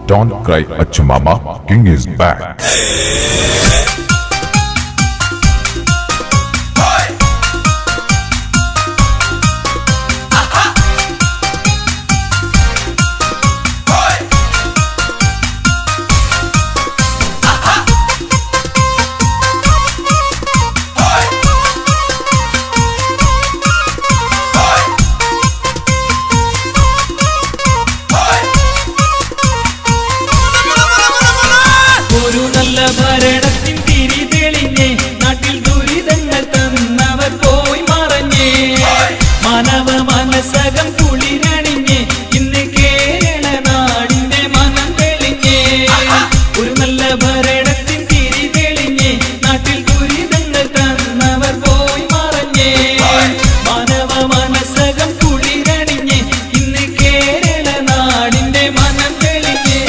Don't cry, Achumama. King is back. ഭരണത്തിൻ തിരി തെളിഞ്ഞേ നാട്ടിൽ ദുരിതങ്ങൾ തന്നവർ പോയി മറഞ്ഞേ മാനവ മനസ്സകം കുളിരണിഞ്ഞേ ഇന്ന് കേരള നാടിന്റെ മനം തെളിഞ്ഞേ ഒരു നല്ല ഭരണത്തിൻ തിരി തെളിഞ്ഞേ നാട്ടിൽ ദുരിതങ്ങൾ തന്നവർ പോയി മറഞ്ഞേ മാനവ മനസ്സകം കുളിരണിഞ്ഞേ ഇന്ന് കേരള നാടിന്റെ മനം തെളിഞ്ഞേ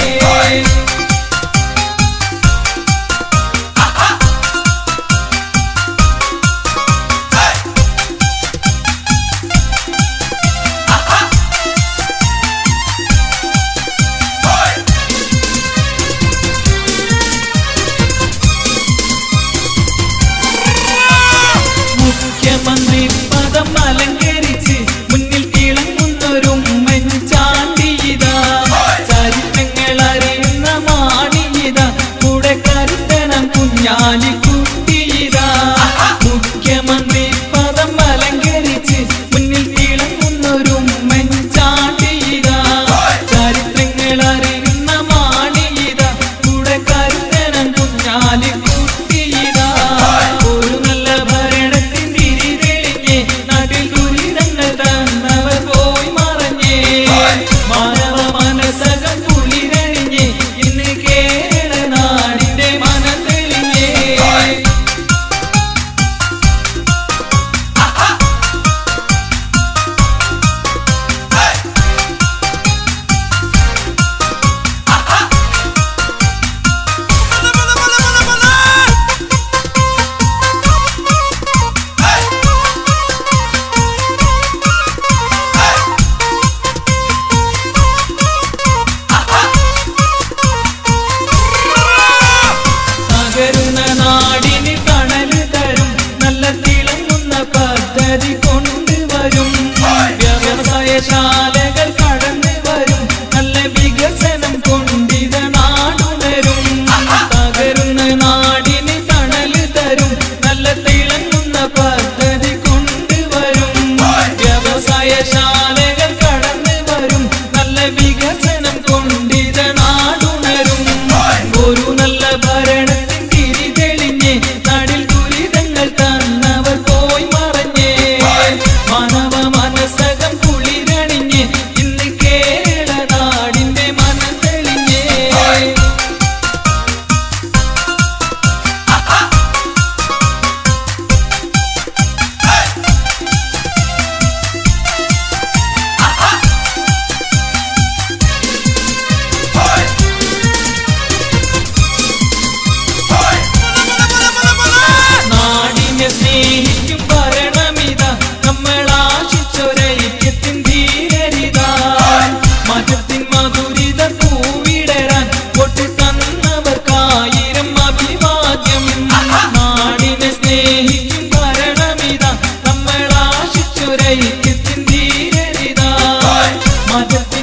മുഖ്യമന്ത്രി പദം അലങ്കരിച്ച് മുന്നിൽ തിളങ്ങുന്നൊരുമ്മൻ ചാണ്ടിയിതാ ചരിത്രങ്ങൾ അറിയുന്ന മാണിയിതാ കൂടെ കരുത്തനം കുഞ്ഞാലിക്കുട്ടിയിതാ മുഖ്യമന്ത്രി പദം അലങ്കരിച്ച് മുന്നിൽ തിളങ്ങുന്നൊരുമ്മൻ ചാണ്ടിയിതാ ചരിത്രങ്ങൾ അറിയുന്ന മാണിയിതാ കൂടെ കരുത്തനം കുഞ്ഞാലിക്കുട്ടിയിതാ ഒരു നല്ല ഭരണത്തിൻ തിരി തെളിഞ്ഞേ നാട്ടിൽ ദുരിതങ്ങൾ തന്നവർ പോയി മറഞ്ഞേ മാനവ മനസ്സകം കുളിരണിഞ്ഞേ ഇന്ന് കേരള നാടിന്റെ മനം തെളിഞ്ഞേ തകരുന്ന നാടിന് തണല് തരും നല്ല തിളങ്ങുന്ന പദ്ധതി കൊണ്ടുവരും വ്യവസായശാലകൾ കടന്നു വരും നല്ല വികസനം കൊണ്ടിത നാടുണരും തകരുന്ന നാടിന് തണല് തരും നല്ല തിളങ്ങുന്ന പദ്ധതി കൊണ്ടുവരും വ്യവസായശാലകൾ കടന്നു വരും നല്ല വികസനം കൊണ്ടിത നാടുണരും ഒരു നല്ല ഭരണത്തിൻ തിരി തെളിഞ്ഞേ നാടിൽ ദുരിതങ്ങൾ തന്നവർ പോയി മറഞ്ഞേ മാനവ മനസ്സകം കുളിരണിഞ്ഞേ ഇന്ന് കേരള നാടിന്റെ മനം തെളിഞ്ഞേ നാടിനെ സ്നേഹിക്കും ഭരണമിതാ നമ്മൾ ആശിച്ചൊരൈക്യത്തിൻ ധീരരിതാ മാറ്റത്തിൻ മധുരിത പൂവിടരാൻ വോട്ട് തന്നവർക്കായിരം അഭിവാദ്യം നാടിനെ സ്നേഹിക്കും ഭരണമിതാ നമ്മൾ ആശിച്ചൊരൈക്യത്തിൻ ധീരരിതാ മാറ്റത്തിൻ